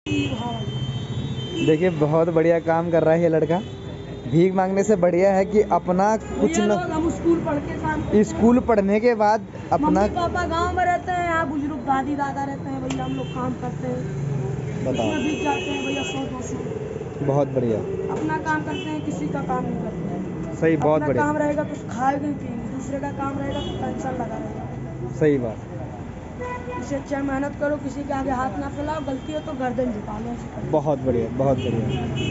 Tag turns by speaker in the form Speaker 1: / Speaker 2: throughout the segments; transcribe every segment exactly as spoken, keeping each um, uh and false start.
Speaker 1: देखिए बहुत बढ़िया काम कर रहा है ये लड़का। भीख मांगने से बढ़िया है कि अपना कुछ न
Speaker 2: हम स्कूल पढ़ के काम करते हैं।
Speaker 1: स्कूल पढ़ने के बाद अपना
Speaker 2: मम्मी पापा गांव में रहते हैं, यहाँ बुजुर्ग दादी दादा रहते हैं, भैया हम लोग काम करते हैं,
Speaker 1: बताओ
Speaker 2: भीख जाते हैं भैया सौ दो सौ।
Speaker 1: बहुत बढ़िया,
Speaker 2: अपना काम करते हैं, किसी का काम नहीं करते हैं।
Speaker 1: सही, बहुत बढ़िया।
Speaker 2: काम रहेगा तो खाएंगे पिएंगे, दूसरे का काम रहेगा तो टेंशन लगा रहेगा।
Speaker 1: सही बात।
Speaker 2: इससे अच्छा मेहनत करो, किसी के आगे हाथ ना फैलाओ, गलती हो तो गर्दन झुका लो।
Speaker 1: बहुत बढ़िया, बहुत बढ़िया।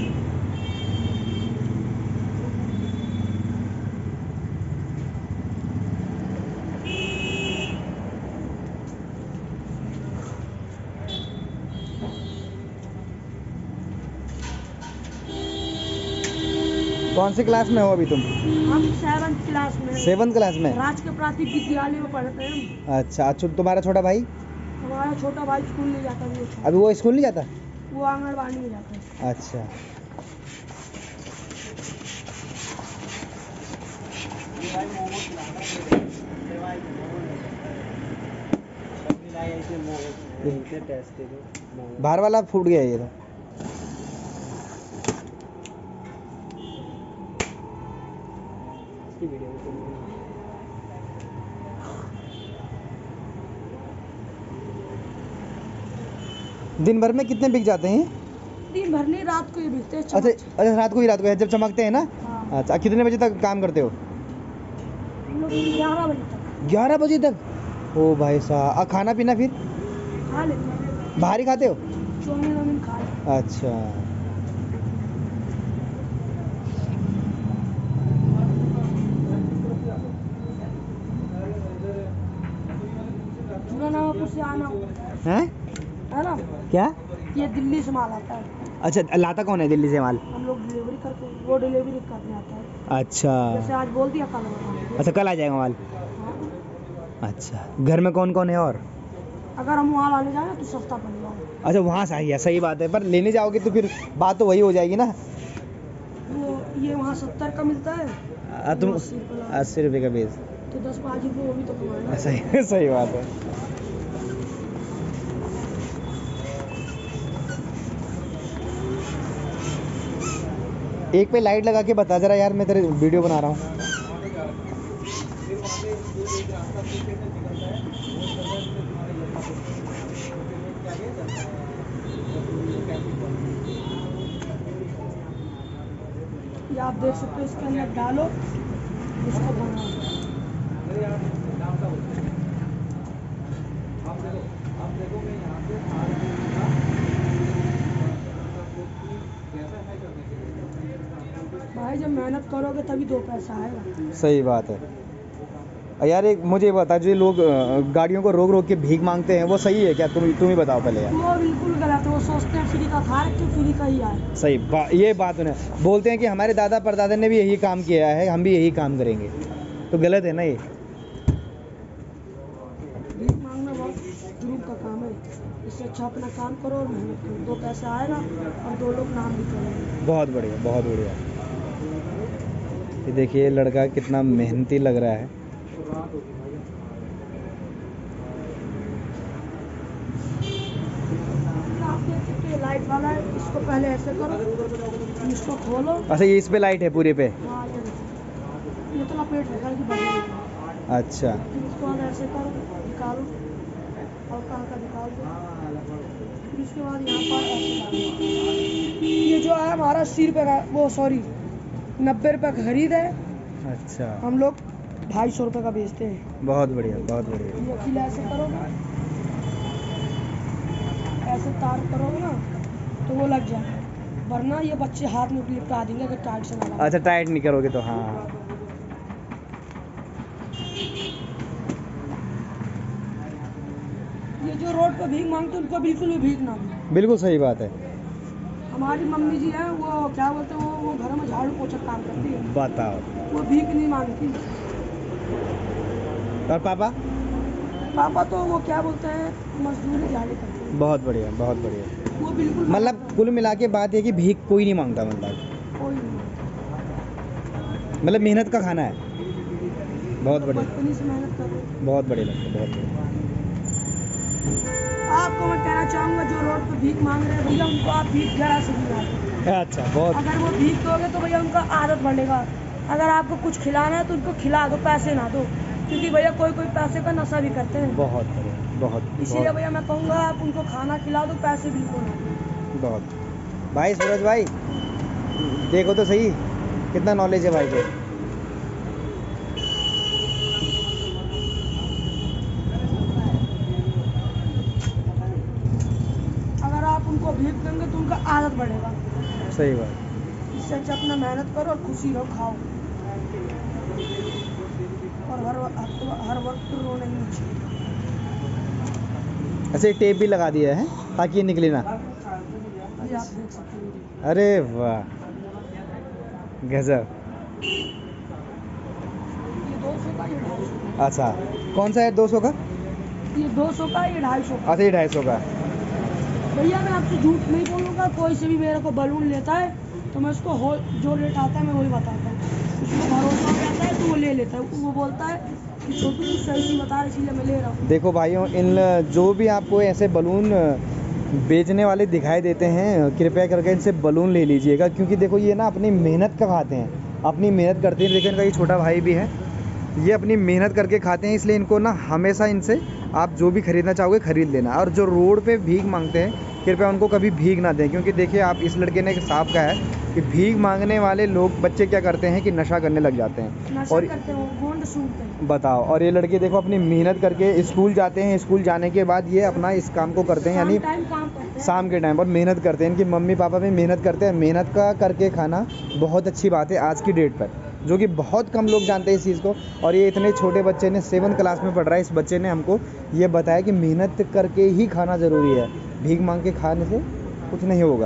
Speaker 1: कौन सी क्लास में हो अभी तुम?
Speaker 2: हम सेवंथ क्लास में।
Speaker 1: सेवंथ क्लास में?
Speaker 2: राज के प्राथमिक विद्यालय में पढ़ते हैं।
Speaker 1: अच्छा अच्छा। तुम्हारा छोटा भाई?
Speaker 2: हमारा छोटा भाई स्कूल नहीं जाता। वो
Speaker 1: अभी वो स्कूल नहीं जाता?
Speaker 2: वो आंगनबाड़ी में जाता है।
Speaker 1: अच्छा। बाहर वाला फूट गया ये तो। दिन भर में कितने बिक जाते हैं?
Speaker 2: दिन भर नहीं, रात को ही बिकते हैं।
Speaker 1: अच्छा अच्छा, रात को ही, रात को जब चमकते हैं ना।
Speaker 2: हाँ।
Speaker 1: अच्छा, कितने बजे तक काम करते हो?
Speaker 2: हम लोग ग्यारह बजे तक।
Speaker 1: ग्यारह बजे तक? ओ भाई साहब। और खाना पीना फिर
Speaker 2: खा लेते हैं।
Speaker 1: बाहर ही खाते हो?
Speaker 2: चौमिन वोमिन खा लेते हैं।
Speaker 1: अच्छा।
Speaker 2: से आना
Speaker 1: हैं?
Speaker 2: है ना?
Speaker 1: क्या?
Speaker 2: ये दिल्ली से माल आता है।
Speaker 1: अच्छा, लाता कौन है दिल्ली से माल?
Speaker 2: हम लोग डिलीवरी करते हैं, वो डिलीवरी करने आता है।
Speaker 1: अच्छा।
Speaker 2: जैसे आज बोल दिया कल।
Speaker 1: अच्छा, कल आ जाएगा माल।
Speaker 2: हाँ।
Speaker 1: अच्छा, घर में कौन कौन है और?
Speaker 2: अगर हम वहाँ लाने जाए तो सस्ता पड़ जाएगा।
Speaker 1: अच्छा, वहाँ सही है, सही बात है, पर लेने जाओगे तो फिर बात तो वही हो जाएगी ना।
Speaker 2: वो ये वहाँ सत्तर का मिलता है।
Speaker 1: आ, तुम अस्सी रुपये का बेच
Speaker 2: तो दस पाँच रुपये वो भी तो कमाना।
Speaker 1: सही सही बात है। एक पे लाइट लगा के बता जरा यार, मैं तेरे वीडियो बना रहा हूँ।
Speaker 2: ये आप देख सकते हो, इसके अंदर डालो, इसको बनाओ। भाई जब मेहनत करोगे तभी दो पैसा आएगा।
Speaker 1: सही बात है यार। एक मुझे बता, जो लोग गाड़ियों को रोक रोक के भीख मांगते हैं वो सही है क्या? तुम तुम ही बताओ पहले यार।
Speaker 2: वो बिल्कुल गलत है। वो सोचते हैं फ्री का खा रहे फ्री का ही आए।
Speaker 1: सही बा, ये बात उन्हें बोलते हैं कि हमारे दादा परदादा ने भी यही काम किया है, हम भी यही काम करेंगे, तो गलत है ना ये।
Speaker 2: भीख मांगना बहुत जुर्म का काम है। इससे अच्छा अपना काम करो और मेहनत करो, दो पैसा आएगा और दो लोग नाम भी करेंगे। बहुत
Speaker 1: बढ़िया, बहुत बढ़िया। ये देखिए लड़का कितना मेहनती लग रहा है।
Speaker 2: लाइट वाला है, इसको पहले ऐसे करो, इसको खोलो।
Speaker 1: अच्छा, ये इस पे लाइट है पूरे पे?
Speaker 2: हाँ, ये ये तो लपेट रखा है।
Speaker 1: अच्छा,
Speaker 2: इसको ऐसे करो, निकालो और कहाँ का निकाल दो। फिर उसके बाद यहाँ पर ऐसे ये जो है हमारा अस्सी रुपये का, वो सॉरी नब्बे रुपये का खरीद है।
Speaker 1: अच्छा।
Speaker 2: हम लोग ढाई सौ रुपये का बेचते हैं।
Speaker 1: बहुत बढ़िया, बहुत बढ़िया।
Speaker 2: ये अकेला ऐसे करोगे, ऐसे तार करोगे ना तो वो लग जाएगा, वरना ये बच्चे हाथ में लिपटा देंगे अगर टाइट से ना।
Speaker 1: अच्छा, टाइट नहीं करोगे तो। हाँ,
Speaker 2: ये जो रोड पे भीख मांगते हैं उनको बिल्कुल भी भीख ना दो। बिल्कुल
Speaker 1: सही बात है।
Speaker 2: हमारी मम्मी जी हैं, वो क्या बोलते हैं, वो वो घर में झाड़ू पोछा काम करती है।
Speaker 1: बताओ।
Speaker 2: वो भीख नहीं मांगती।
Speaker 1: और पापा?
Speaker 2: पापा तो वो क्या बोलते हैं, मजदूरी झाड़ी करते हैं। बहुत बढ़िया,
Speaker 1: बहुत बढ़िया।
Speaker 2: वो बिल्कुल
Speaker 1: मतलब कुल मिला के बात है कि भीख कोई नहीं मांगता, मतलब
Speaker 2: कोई नहीं,
Speaker 1: मतलब मेहनत का खाना है। बहुत बढ़िया,
Speaker 2: बचपन से मेहनत कर रहे हैं।
Speaker 1: बहुत बढ़िया लगता है, बहुत बढ़िया।
Speaker 2: आप आपको मैं कहना चाहूँगा जो रोड पे भीख मांग रहे हैं भैया उनको आप भीख जरा से भी ना दो।
Speaker 1: अच्छा, बहुत
Speaker 2: अगर वो भीख दोगे तो भैया उनका आदत बढ़ेगा। अगर आपको कुछ खिलाना है तो उनको खिला दो, पैसे ना दो, क्योंकि भैया कोई कोई पैसे का नशा भी करते हैं।
Speaker 1: बहुत बढ़िया, बहुत
Speaker 2: इसीलिए
Speaker 1: बहुत
Speaker 2: भैया मैं कहूँगा आप उनको खाना खिला दो, पैसे बिल्कुल ना दो।
Speaker 1: बहुत। भाई सूरज भाई, देखो तो सही कितना नॉलेज है भाई को।
Speaker 2: अगर आप उनको भीख देंगे तो उनका आदत बढ़ेगा।
Speaker 1: सही बात।
Speaker 2: इससे अच्छा अपना मेहनत करो और खुशी रहो, खाओ और हर वक्त हर वक्त रोना नहीं चाहिए।
Speaker 1: ऐसे टेप भी लगा दिया है ताकि ये निकले ना।
Speaker 2: ये आप देख सकते हैं।
Speaker 1: अरे वाह, गजब।
Speaker 2: ये दो सौ का, ये ढाई सौ का।
Speaker 1: अच्छा, कौन सा है दो सौ का?
Speaker 2: ये दो सौ का, ये ढाई सौ का।
Speaker 1: अच्छा, ये ढाई सौ का।
Speaker 2: भैया मैं आपसे झूठ नहीं बोलूँगा, कोई से भी मेरे को बलून लेता है तो मैं उसको हो जो रेट आता है मैं वही बताता हूँ। उसको भरोसा हो जाता है तो वो ले लेता है। वो बोलता है कि छोटू तू सही सी बता रही इसलिए मैं ले रहा हूँ।
Speaker 1: देखो भाइयों, इन जो भी आपको ऐसे बलून बेचने वाले दिखाई देते हैं, कृपया करके इनसे बलून ले लीजिएगा, क्योंकि देखो ये ना अपनी मेहनत का खाते हैं, अपनी मेहनत करते हैं। लेकिन इनका ये छोटा भाई भी है, ये अपनी मेहनत करके खाते हैं, इसलिए इनको ना हमेशा इनसे आप जो भी खरीदना चाहोगे खरीद लेना। और जो रोड पे भीख मांगते हैं, कृपया उनको कभी भीख ना दें, क्योंकि देखिए आप इस लड़के ने साफ कहा है कि भीख मांगने वाले लोग बच्चे क्या करते हैं कि नशा करने लग जाते हैं।
Speaker 2: नशा
Speaker 1: और
Speaker 2: करते हैं, गोंड सूंघते हैं।
Speaker 1: बताओ, और ये लड़के देखो अपनी मेहनत करके स्कूल जाते हैं, स्कूल जाने के बाद ये अपना इस काम को करते हैं, यानी
Speaker 2: शाम टाइम काम करते हैं।
Speaker 1: शाम के टाइम पर मेहनत करते हैं। इनकी मम्मी पापा भी मेहनत करते हैं। मेहनत का करके खाना बहुत अच्छी बात है आज की डेट पर, जो कि बहुत कम लोग जानते हैं इस चीज़ को। और ये इतने छोटे बच्चे ने सेवन क्लास में पढ़ रहा है, इस बच्चे ने हमको ये बताया कि मेहनत करके ही खाना ज़रूरी है, भीख मांग के खाने से कुछ नहीं होगा।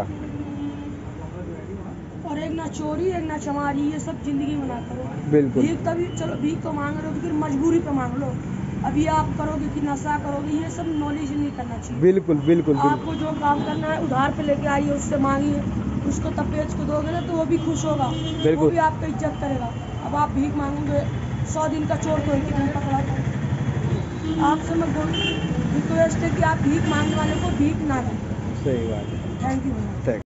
Speaker 2: और एक ना चोरी, एक ना चमारी, ये सब जिंदगी में ना करो।
Speaker 1: बिल्कुल।
Speaker 2: भीख तभी चलो, भीख तो मांग रहे हो तो फिर मजबूरी पे मांग लो। अभी आप करोगे कि नशा करोगे, ये सब नॉलेज नहीं करना चाहिए।
Speaker 1: बिल्कुल बिल्कुल बिल्कुल।
Speaker 2: आपको जो काम करना है उधार पे लेके आइए, उससे मांगिए, उसको तपेज को दोगे ना तो वो भी खुश होगा, वो भी आपका इज्जत करेगा। अब आप भीख मांगोगे, सौ दिन का चोर को एक ही दिन पकड़ा था। आपसे मैं रिक्वेस्ट है कि आप भीख मांगने वाले को भीख ना दें।
Speaker 1: सही बात है।
Speaker 2: Thank you.